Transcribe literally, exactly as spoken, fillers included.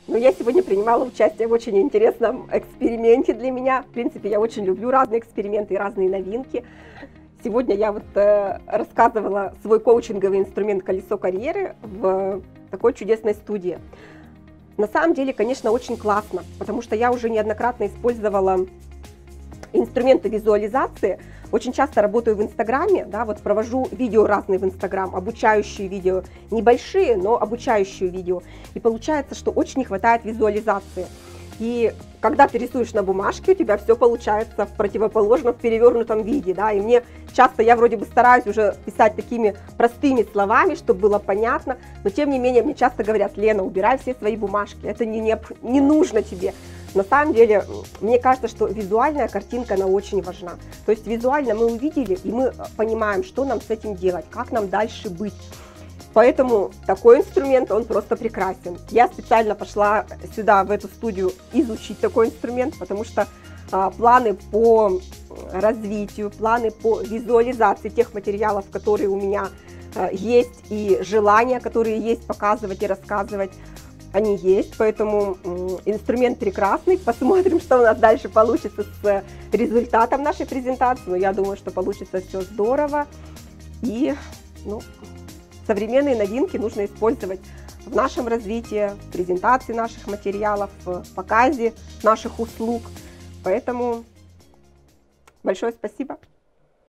Но я сегодня принимала участие в очень интересном эксперименте для меня. В принципе, я очень люблю разные эксперименты и разные новинки. Сегодня я вот э, рассказывала свой коучинговый инструмент «Колесо карьеры» в такой чудесной студии. На самом деле, конечно, очень классно, потому что я уже неоднократно использовала инструменты визуализации. Очень часто работаю в Инстаграме, да, вот провожу видео разные в Инстаграм, обучающие видео, небольшие, но обучающие видео. И получается, что очень не хватает визуализации. И когда ты рисуешь на бумажке, у тебя все получается в противоположном, в перевернутом виде, да, и мне часто, я вроде бы стараюсь уже писать такими простыми словами, чтобы было понятно, но тем не менее мне часто говорят: Лена, убирай все свои бумажки, это не, не, не нужно тебе. На самом деле, мне кажется, что визуальная картинка, она очень важна. То есть визуально мы увидели, и мы понимаем, что нам с этим делать, как нам дальше быть. Поэтому такой инструмент, он просто прекрасен. Я специально пошла сюда, в эту студию, изучить такой инструмент, потому что а, планы по развитию, планы по визуализации тех материалов, которые у меня а, есть, и желания, которые есть показывать и рассказывать, они есть. Поэтому инструмент прекрасный. Посмотрим, что у нас дальше получится с результатом нашей презентации. Но я думаю, что получится все здорово. И, ну, современные новинки нужно использовать в нашем развитии, в презентации наших материалов, в показе наших услуг. Поэтому большое спасибо.